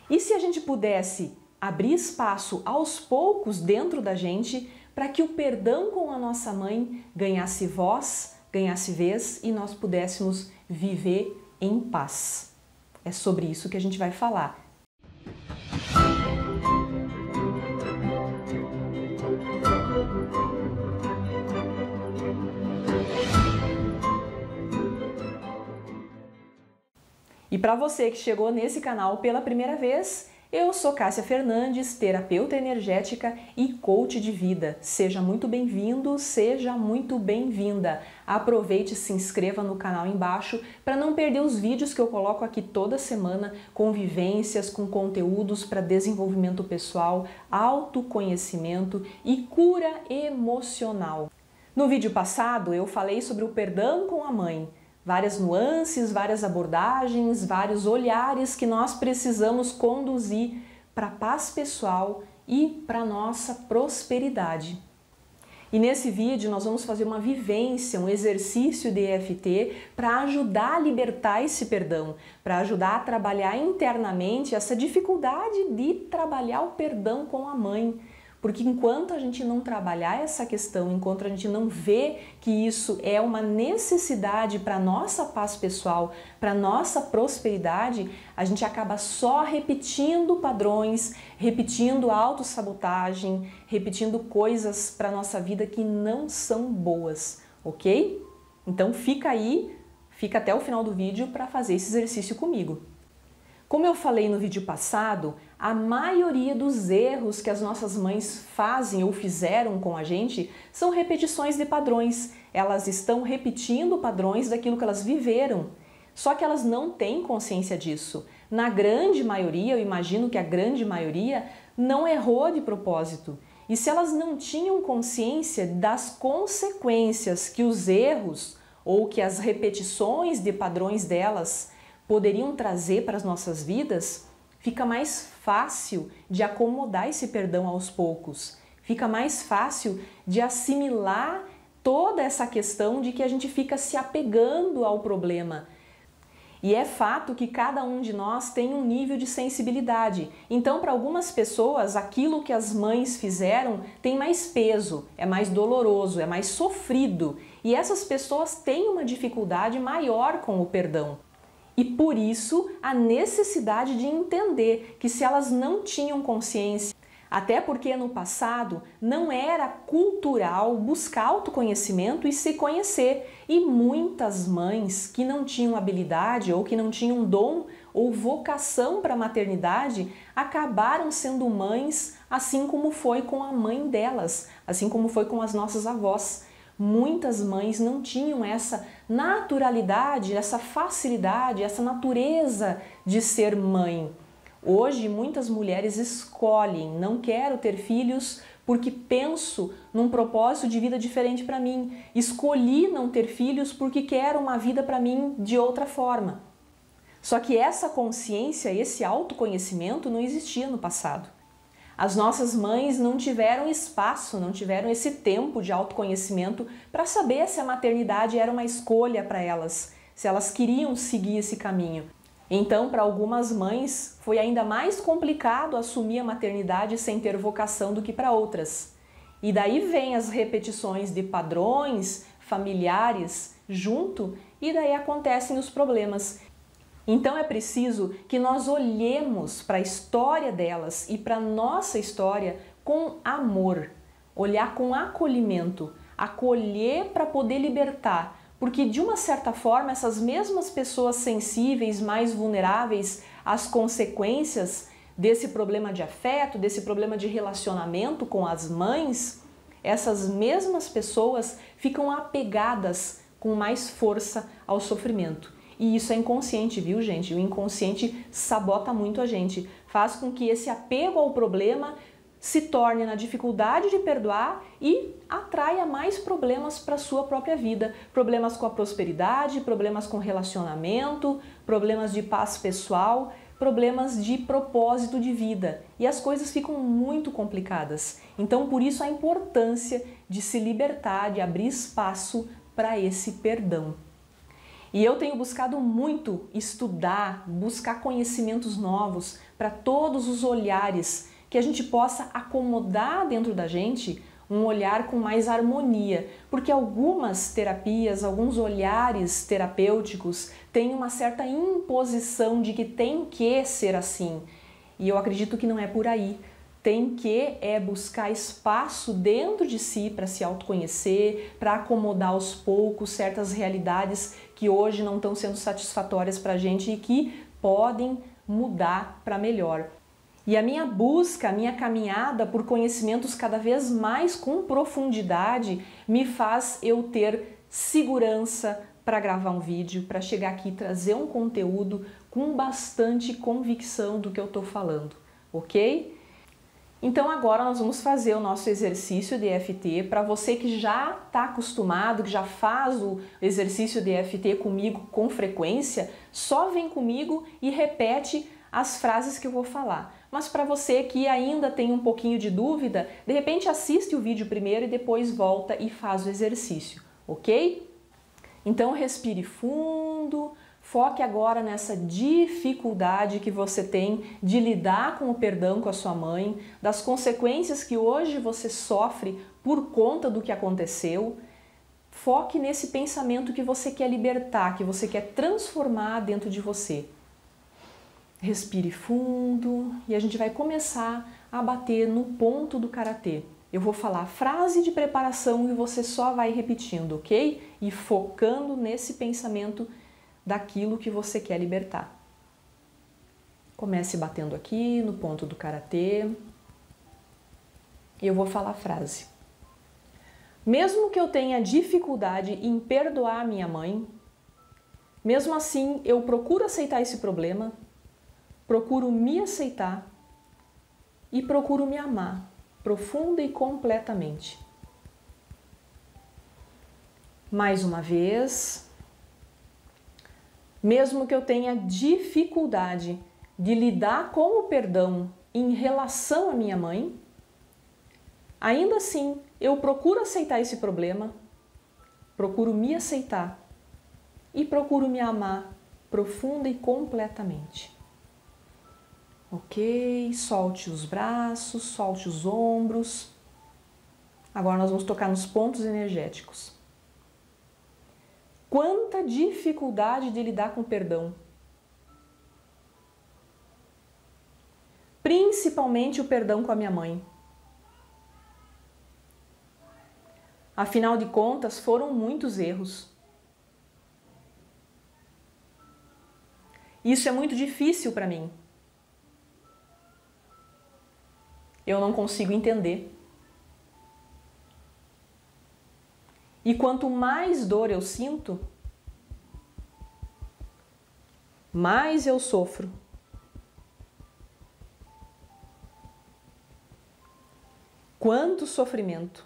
E se a gente pudesse abrir espaço aos poucos dentro da gente para que o perdão com a nossa mãe ganhasse voz, ganhasse vez e nós pudéssemos viver em paz? É sobre isso que a gente vai falar. E para você que chegou nesse canal pela primeira vez, eu sou Cássia Fernandes, terapeuta energética e coach de vida. Seja muito bem-vindo, seja muito bem-vinda. Aproveite e se inscreva no canal embaixo para não perder os vídeos que eu coloco aqui toda semana com vivências, com conteúdos para desenvolvimento pessoal, autoconhecimento e cura emocional. No vídeo passado eu falei sobre o perdão com a mãe. Várias nuances, várias abordagens, vários olhares que nós precisamos conduzir para a paz pessoal e para a nossa prosperidade. E nesse vídeo nós vamos fazer uma vivência, um exercício de EFT para ajudar a libertar esse perdão, para ajudar a trabalhar internamente essa dificuldade de trabalhar o perdão com a mãe. Porque enquanto a gente não trabalhar essa questão, enquanto a gente não vê que isso é uma necessidade para a nossa paz pessoal, para a nossa prosperidade, a gente acaba só repetindo padrões, repetindo autossabotagem, repetindo coisas para a nossa vida que não são boas, ok? Então fica aí, fica até o final do vídeo para fazer esse exercício comigo. Como eu falei no vídeo passado, a maioria dos erros que as nossas mães fazem ou fizeram com a gente são repetições de padrões. Elas estão repetindo padrões daquilo que elas viveram. Só que elas não têm consciência disso. Na grande maioria, eu imagino que a grande maioria não errou de propósito. E se elas não tinham consciência das consequências que os erros ou que as repetições de padrões delas poderiam trazer para as nossas vidas, fica mais fácil de acomodar esse perdão aos poucos. Fica mais fácil de assimilar toda essa questão de que a gente fica se apegando ao problema. E é fato que cada um de nós tem um nível de sensibilidade. Então, para algumas pessoas, aquilo que as mães fizeram tem mais peso, é mais doloroso, é mais sofrido. E essas pessoas têm uma dificuldade maior com o perdão. E por isso a necessidade de entender que se elas não tinham consciência, até porque no passado não era cultural buscar autoconhecimento e se conhecer, e muitas mães que não tinham habilidade ou que não tinham dom ou vocação para a maternidade acabaram sendo mães, assim como foi com a mãe delas, assim como foi com as nossas avós. Muitas mães não tinham essa naturalidade, essa facilidade, essa natureza de ser mãe. Hoje, muitas mulheres escolhem, não quero ter filhos porque penso num propósito de vida diferente para mim. Escolhi não ter filhos porque quero uma vida para mim de outra forma. Só que essa consciência, esse autoconhecimento não existia no passado. As nossas mães não tiveram espaço, não tiveram esse tempo de autoconhecimento para saber se a maternidade era uma escolha para elas, se elas queriam seguir esse caminho. Então, para algumas mães, foi ainda mais complicado assumir a maternidade sem ter vocação do que para outras. E daí vem as repetições de padrões familiares junto e daí acontecem os problemas. Então é preciso que nós olhemos para a história delas e para a nossa história com amor, olhar com acolhimento, acolher para poder libertar, porque de uma certa forma essas mesmas pessoas sensíveis, mais vulneráveis às consequências desse problema de afeto, desse problema de relacionamento com as mães, essas mesmas pessoas ficam apegadas com mais força ao sofrimento. E isso é inconsciente, viu, gente? O inconsciente sabota muito a gente, faz com que esse apego ao problema se torne na dificuldade de perdoar e atraia mais problemas para a sua própria vida. Problemas com a prosperidade, problemas com relacionamento, problemas de paz pessoal, problemas de propósito de vida. E as coisas ficam muito complicadas. Então, por isso a importância de se libertar, de abrir espaço para esse perdão. E eu tenho buscado muito estudar, buscar conhecimentos novos para todos os olhares, que a gente possa acomodar dentro da gente um olhar com mais harmonia, porque algumas terapias, alguns olhares terapêuticos têm uma certa imposição de que tem que ser assim. E eu acredito que não é por aí. Tem que buscar espaço dentro de si para se autoconhecer, para acomodar aos poucos certas realidades que hoje não estão sendo satisfatórias para a gente e que podem mudar para melhor. E a minha busca, a minha caminhada por conhecimentos cada vez mais com profundidade me faz eu ter segurança para gravar um vídeo, para chegar aqui e trazer um conteúdo com bastante convicção do que eu estou falando, ok? Então agora nós vamos fazer o nosso exercício de EFT. Para você que já está acostumado, que já faz o exercício de EFT comigo com frequência, só vem comigo e repete as frases que eu vou falar. Mas para você que ainda tem um pouquinho de dúvida, de repente assiste o vídeo primeiro e depois volta e faz o exercício, ok? Então respire fundo. Foque agora nessa dificuldade que você tem de lidar com o perdão com a sua mãe, das consequências que hoje você sofre por conta do que aconteceu. Foque nesse pensamento que você quer libertar, que você quer transformar dentro de você. Respire fundo e a gente vai começar a bater no ponto do karatê. Eu vou falar a frase de preparação e você só vai repetindo, ok? E focando nesse pensamento daquilo que você quer libertar. Comece batendo aqui no ponto do karatê. E eu vou falar a frase. Mesmo que eu tenha dificuldade em perdoar minha mãe, mesmo assim eu procuro aceitar esse problema, procuro me aceitar e procuro me amar profunda e completamente. Mais uma vez. Mesmo que eu tenha dificuldade de lidar com o perdão em relação à minha mãe, ainda assim eu procuro aceitar esse problema, procuro me aceitar e procuro me amar profunda e completamente. Ok, solte os braços, solte os ombros. Agora nós vamos tocar nos pontos energéticos. Quanta dificuldade de lidar com o perdão. Principalmente o perdão com a minha mãe. Afinal de contas, foram muitos erros. Isso é muito difícil para mim. Eu não consigo entender. E quanto mais dor eu sinto, mais eu sofro. Quanto sofrimento.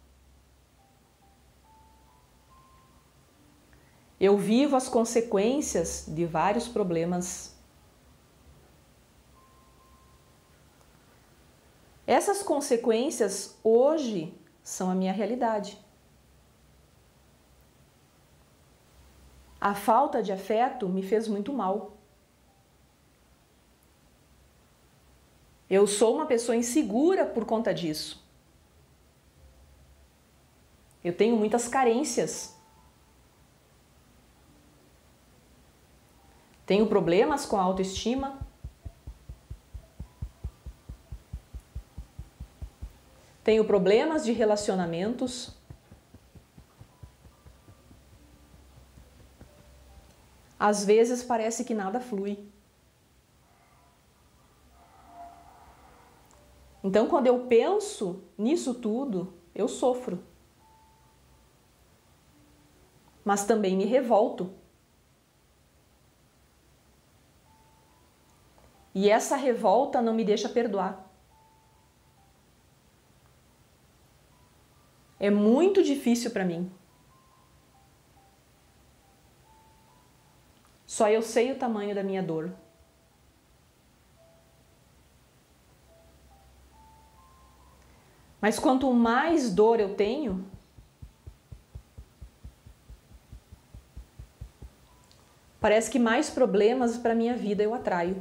Eu vivo as consequências de vários problemas. Essas consequências hoje são a minha realidade. A falta de afeto me fez muito mal. Eu sou uma pessoa insegura por conta disso. Eu tenho muitas carências. Tenho problemas com a autoestima. Tenho problemas de relacionamentos. Às vezes parece que nada flui. Então, quando eu penso nisso tudo, eu sofro. Mas também me revolto. E essa revolta não me deixa perdoar. É muito difícil para mim. Só eu sei o tamanho da minha dor. Mas quanto mais dor eu tenho, Parece que mais problemas para minha vida eu atraio.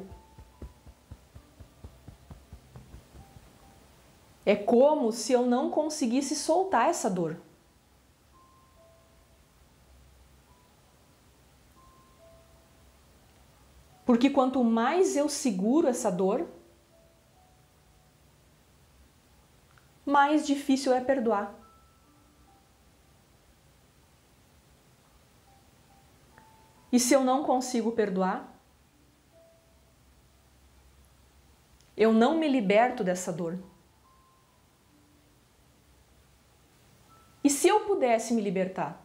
É como se eu não conseguisse soltar essa dor. Porque quanto mais eu seguro essa dor, mais difícil é perdoar. E se eu não consigo perdoar, eu não me liberto dessa dor. E se eu pudesse me libertar?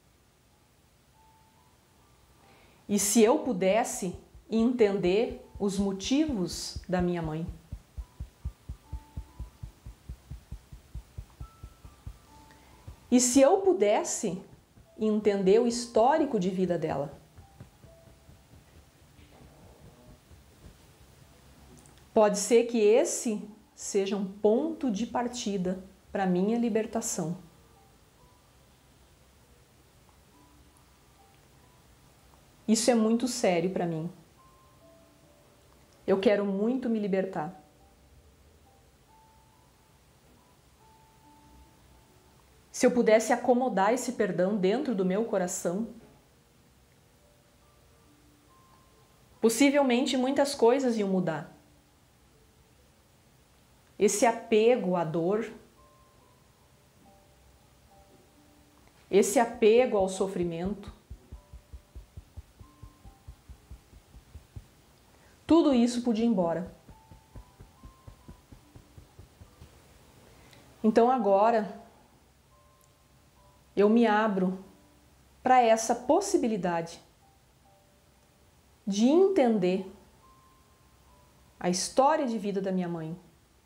E se eu pudesse entender os motivos da minha mãe? E se eu pudesse entender o histórico de vida dela? Pode ser que esse seja um ponto de partida para a minha libertação. Isso é muito sério para mim. Eu quero muito me libertar. Se eu pudesse acomodar esse perdão dentro do meu coração, possivelmente muitas coisas iam mudar. Esse apego à dor, esse apego ao sofrimento, tudo isso podia ir embora. Então agora eu me abro para essa possibilidade de entender a história de vida da minha mãe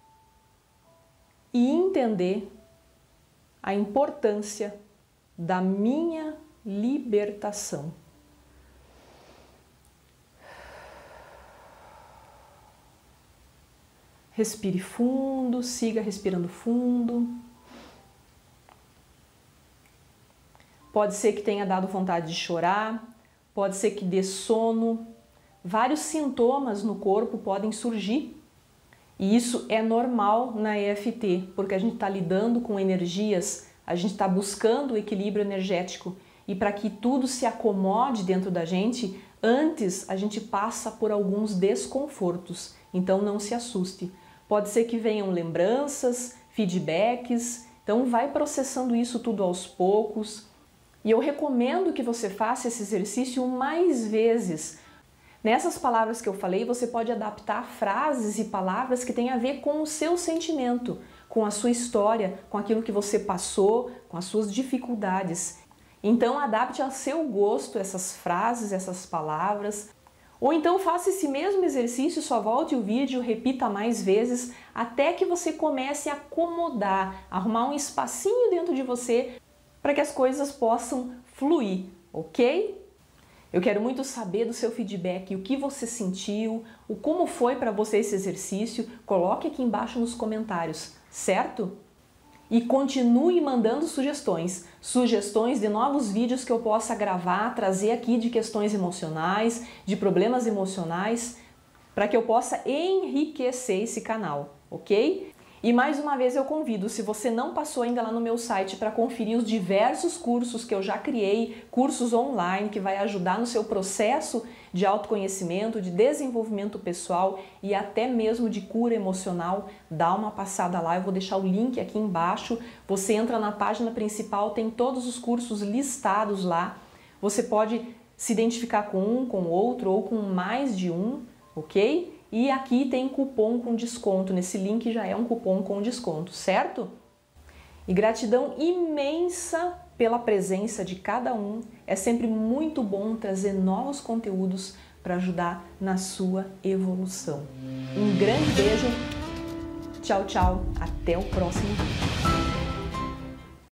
e entender a importância da minha libertação. Respire fundo, siga respirando fundo. Pode ser que tenha dado vontade de chorar, pode ser que dê sono. Vários sintomas no corpo podem surgir. E isso é normal na EFT, porque a gente está lidando com energias, a gente está buscando o equilíbrio energético. E para que tudo se acomode dentro da gente, antes a gente passa por alguns desconfortos. Então não se assuste. Pode ser que venham lembranças, feedbacks, então vai processando isso tudo aos poucos. E eu recomendo que você faça esse exercício mais vezes. Nessas palavras que eu falei, você pode adaptar frases e palavras que têm a ver com o seu sentimento, com a sua história, com aquilo que você passou, com as suas dificuldades. Então adapte ao seu gosto essas frases, essas palavras. Ou então faça esse mesmo exercício, só volte o vídeo, repita mais vezes, até que você comece a acomodar, arrumar um espacinho dentro de você para que as coisas possam fluir, ok? Eu quero muito saber do seu feedback, o que você sentiu, o como foi para você esse exercício, coloque aqui embaixo nos comentários, certo? E continue mandando sugestões de novos vídeos que eu possa gravar, trazer aqui de questões emocionais, de problemas emocionais, para que eu possa enriquecer esse canal, ok? E mais uma vez eu convido, se você não passou ainda lá no meu site para conferir os diversos cursos que eu já criei, cursos online que vai ajudar no seu processo de autoconhecimento, de desenvolvimento pessoal e até mesmo de cura emocional, dá uma passada lá, eu vou deixar o link aqui embaixo, você entra na página principal, tem todos os cursos listados lá, você pode se identificar com um, com outro ou com mais de um, ok? E aqui tem cupom com desconto, nesse link já é um cupom com desconto, certo? E gratidão imensa pela presença de cada um, é sempre muito bom trazer novos conteúdos para ajudar na sua evolução. Um grande beijo, tchau, tchau, até o próximo vídeo.